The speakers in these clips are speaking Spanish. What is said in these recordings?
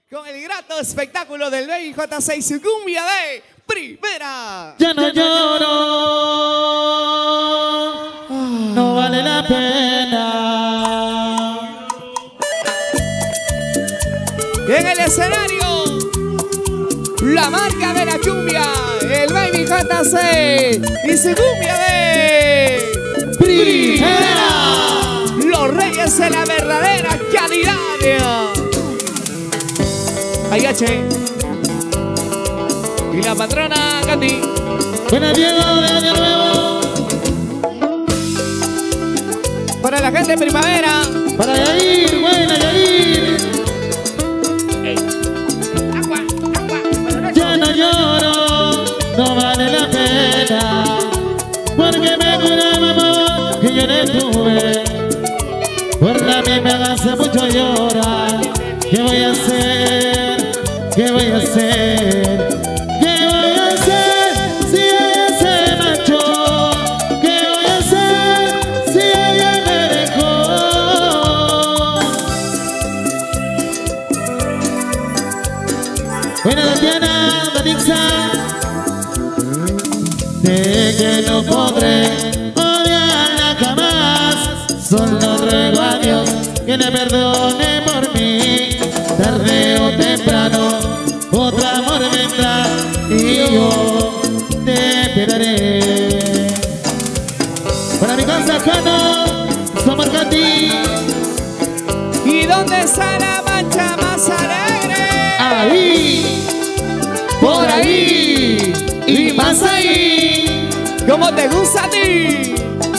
con el grato espectáculo del Baby J6, su cumbia de primera. Ya no lloro, no vale la pena. Y en el escenario, la marca de la cumbia, el Baby J6 y su cumbia de primera. Los reyes de la verdadera calidad. Ayache y la patrona Katy. Buena Diego de Año Nuevo. Para la gente de primavera. Para Yair, buena Yair. Agua, agua. Ya no lloro, no vale la pena, porque me cura mamá que yo le tuve. Por la mía me hace mucho llorar. ¿Qué voy a hacer? ¿Qué voy a hacer? ¿Qué voy a hacer si ella se marchó? ¿Qué voy a hacer si ella me dejó? Buena Tatiana, Danixa. Sé que no podré odiarla jamás. Solo ruego a Dios que le perdone por mí. Tarde o temprano otro amor vendrá y yo te esperaré. Para mi casa Cano, somos Katy. ¿Y dónde está la mancha más alegre? Ahí, por ahí y más ahí. ¿Cómo te gusta a ti?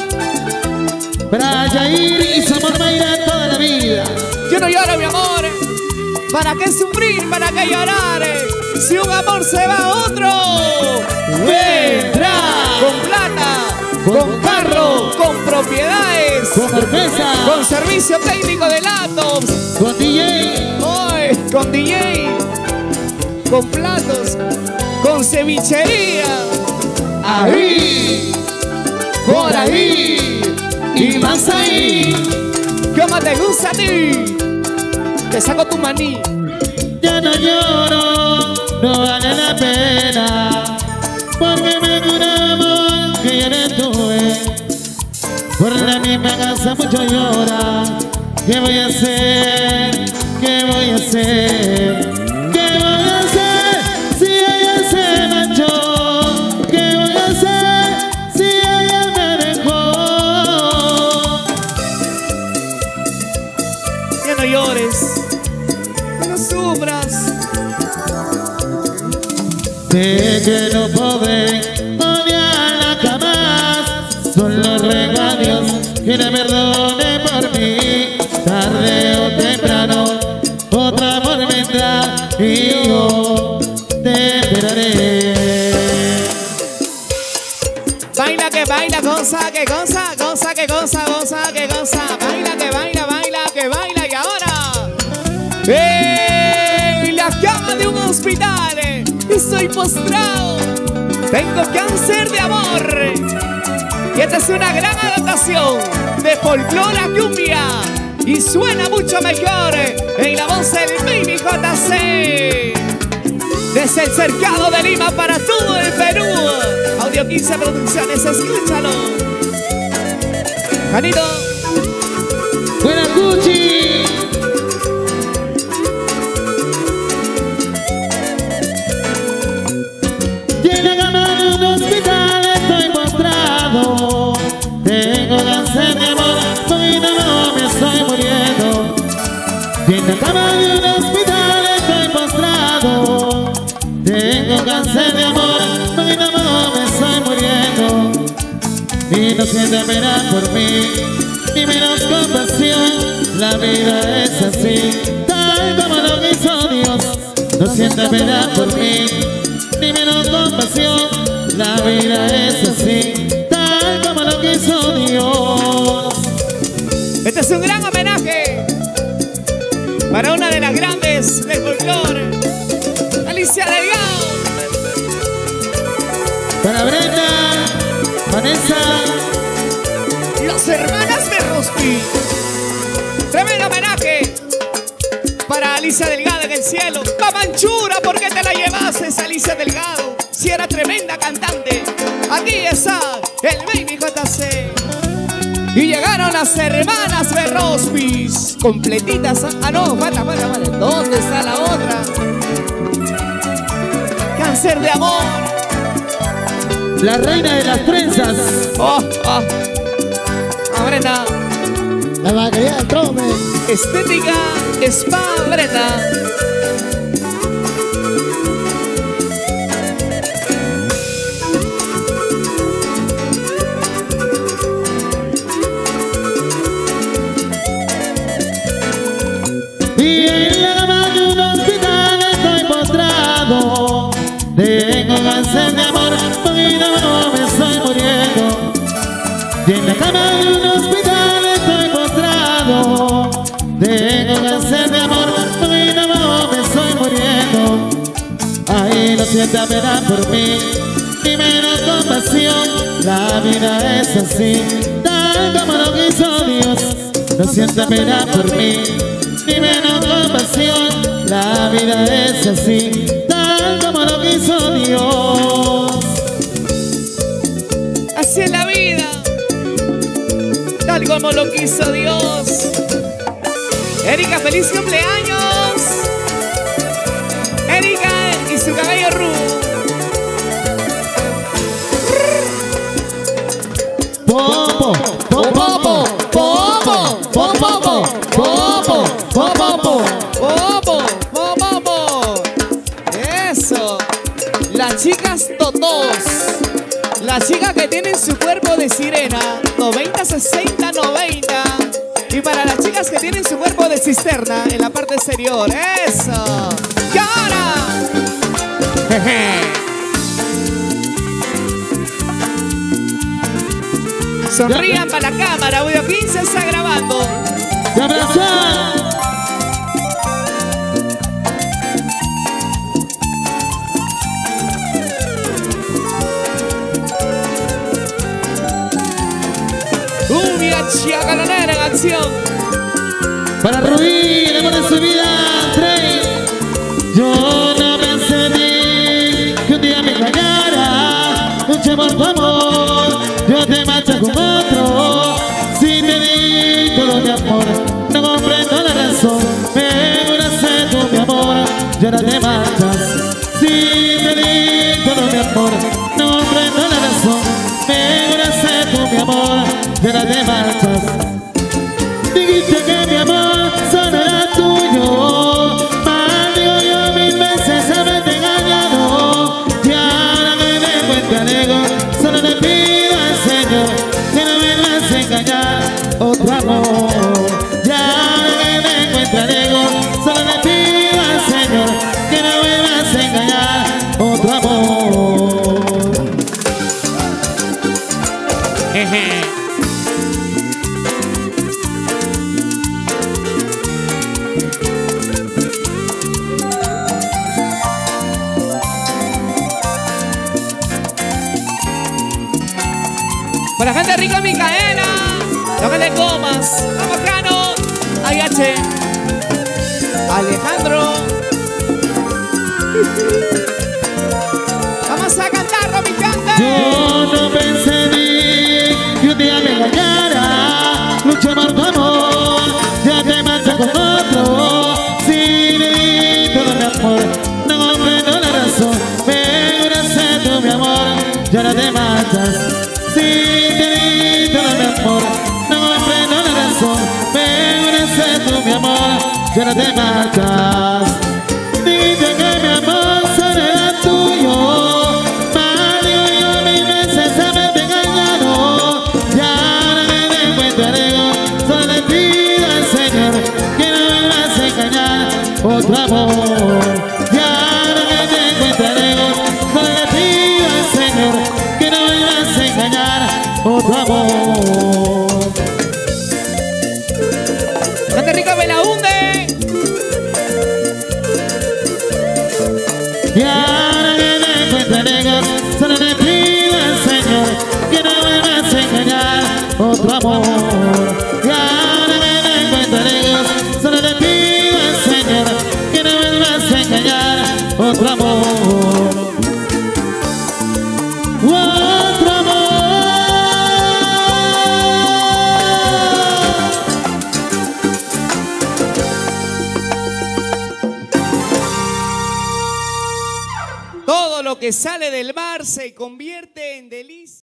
Para Yair y su amor Mayra toda la vida. Yo no lloro, mi amor. ¿Para qué sufrir? ¿Para qué llorar? Si un amor se va a otro, vendrá con plata, con carro, con propiedades, Con cerveza, con servicio técnico de laptops, con DJ, hoy, con DJ, con platos, con cevichería. ahí, por ahí y más ahí. ¿Cómo te gusta a ti? Te saco tu maní. Ya no lloro, no vale la pena, porque me cura amor que ya no tuve. Por la mí me hace mucho llorar. ¿Qué voy a hacer? ¿Qué voy a hacer? ¿Qué voy a hacer si ella se marchó? ¿Qué voy a hacer si ella me dejó? Ya no llores, no sufras. Sé que no podré odiarla jamás. Solo ruego a Dios que le perdone por mí. Tarde o temprano otro amor vendrá y yo te esperaré. Baila que baila, goza que goza, goza que goza, goza que goza. Baila que baila, baila que baila. Y ahora, en la cama de un hospital, estoy postrado. Tengo cáncer de amor. Y esta es una gran adaptación de folclore a cumbia. Y suena mucho mejor en la voz del Baby J6. Desde el cercado de Lima para todo el Perú. Audio 15 Producciones, escúchalo. Janito. Buena Cuchi. Tiene cama de un hospital, estoy postrado. Tengo cáncer de amor, soy no me estoy muriendo. Tiene cama de un hospital, estoy postrado. Tengo cáncer de amor, soy no me estoy muriendo. Y no siente pena por mí, ni menos compasión. La vida es así, tal como lo quiso Dios. No siente pena por mí, ni menos compasión. La vida es así, tal como lo quiso Dios. Este es un gran homenaje para una de las grandes del folclore, Alicia Delgado. Para Brenda, Vanessa, Los hermanas Berrospi. Tremendo homenaje para Alicia. Alicia Delgado en el cielo. Mamanchura, ¿por qué te la llevaste, Alicia Delgado? Si era tremenda cantante. Aquí está el Baby JC. Y llegaron las hermanas Berrospis. Completitas. Ah, no, falta. ¿Dónde está la otra? Cáncer de amor. La reina de las trenzas. Brenda. La vaquería del trome. Estética Spa Brenda. Y en la cama de un hospital estoy postrado. Tengo cáncer de amor, porque no me estoy muriendo. Y en la cama de un hospital estoy postrado. Tengo cáncer de amor, porque no me estoy muriendo. Ay, no sienta pena por mí, ni menos compasión. La vida es así, tal como lo quiso Dios. No sienta pena por mí, ni menos compasión. La vida es así, tal como lo quiso Dios. Así es la vida, tal como lo quiso Dios. Erika, feliz cumpleaños. Erika y su cabello rubio. Popo, popo, popo, popo, popo, popo. Eso. Las chicas totos. Las chicas que tienen su cuerpo de sirena. 90, 60, 90. Y para las chicas que tienen su cuerpo de cisterna en la parte exterior. Eso. ¡Y ahora! Sonrían para la cámara. Audio 15 está grabando. ¡Te abrazan! Cumbia chacalanera en acción. Para Rubí, el amor de su vida, Trey. Yo no pensé en ti, que un día me engañara. Luché por tu amor, yo te marché con otro. Si te di todo mi amor, no comprendo la razón. Me juraste tú mi amor, y ahora te marchas. Si te di todo mi amor, no comprendo la razón. Me juraste tú mi amor, y ahora te marchas. Dijiste que mi amor solo era tuyo. Mal digo yo 1000 veces haberte engañado. Y ahora que me encuentro alegre, solo le pido al Señor que no me vas a engañar otro amor. Y ahora que me encuentro alegre, solo le pido al Señor que no me vas a engañar otro amor. Jeje. Para la gente rica Micaela, la gente de Comas, vamos Cano, Ayache, Alejandro. Vamos a cantarlo, mi canta. Yo no pensé en ti, que un día me engañara. Luché por tu amor, ya te marchas con otro. Si le di todo mi amor, no comprendo la razón. Me juraste tú mi amor, y ahora te marchas. Si te di todo mi amor, no comprendo la razón. Me juraste tú mi amor, y ahora te marchas. Dijiste que mi amor solo era tuyo. Mal digo yo 1000 veces haberte engañado. Y ahora que me encuentro alegre, solo le pido al Señor que no me vas a engañar otro amor. Y ahora que me encuentro alegre, solo le pido al Señor que no me vas a engañar otro amor. Gente rica Belaunde. Y ahora que me encuentro alegre, solo le pido al Señor que no me vas a engañar otro amor. Y ahora que me encuentro alegre, solo le pido al Señor lo que sale del mar se convierte en delicia.